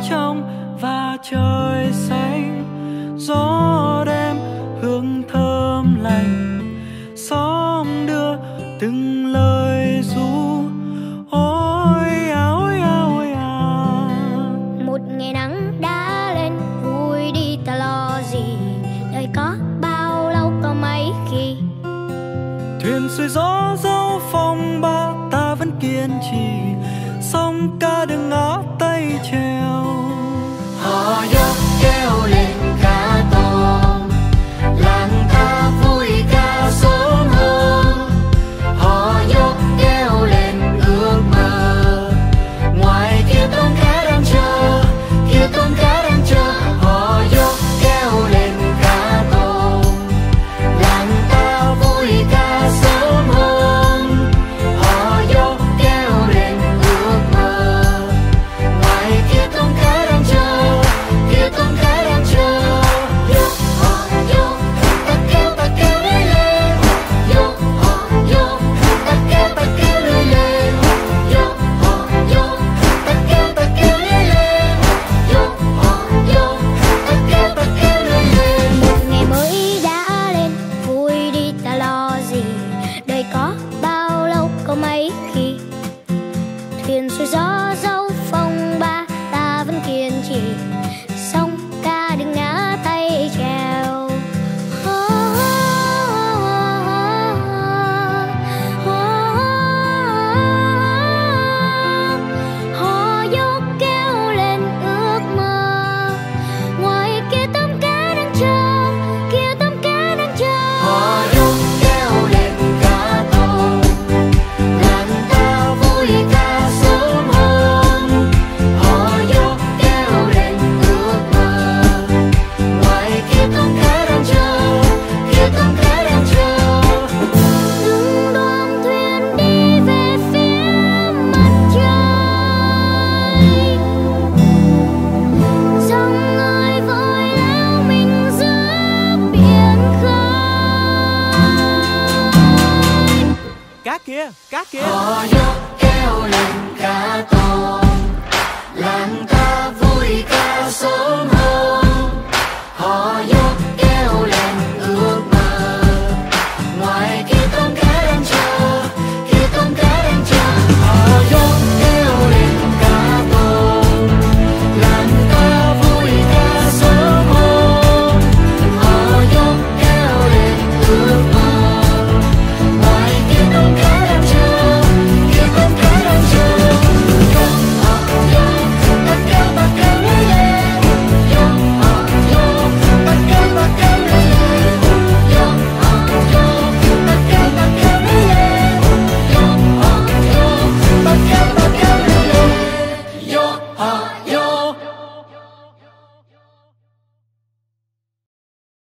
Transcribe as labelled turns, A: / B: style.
A: trong và trời xanh, gió đêm hương thơm lành, xóm đưa từng lời ru. Ôi à ôi à ôi à.
B: Một ngày nắng đã lên, vui đi ta lo gì, đời có bao lâu có mấy khi.
A: Thuyền xuôi gió dẫu phong ba ta vẫn kiên trì, sóng ca đừng ngã tay chèo.
C: Hò dốc kêu lên ca tôm, làng ta vui ca sớm hôm. Hò dốc kêu lên ước mơ, ngoài kia tôm cá đang chờ, kia tôm cá đang chờ. Hò dốc kêu lên ca tôm, làng ta vui ca sớm hôm. Hò dốc kêu lên ước mơ, ngoài kia tôm cá đang chờ, kia tôm cá đang chờ. Dốc hò dốc, ta kêu lưới lên. Dốc hò dốc, ta kêu lưới lên. Dốc hò dốc, ta kêu lưới lên. Dốc hò dốc, ta kêu lưới lên.
B: Một ngày mới đã lên, vui đi ta lo gì, đời có bao lâu có mấy khi. Thuyền xuôi gió dẫu phong ba ta vẫn kiên trì, sóng ca đừng ngã tay chèo. Hò dốc kêu lên ước mơ, ngoài kia tôm cá đang chờ, kia tôm cá đang chờ.
C: Hò dốc kêu lên ca tôm, làng ta vui ca sớm hôm. Hò dốc kêu lên ước mơ, ngoài kia tôm cá đang chờ, kia tôm cá đang chờ.
B: Từng đoàn thuyền đi về phía mặt trời, dòng người vội lao mình giữa biển khơi.
A: Cá kia, cá kia.
C: Hò dốc kêu lên ca tôm, làng ta vui ca sớm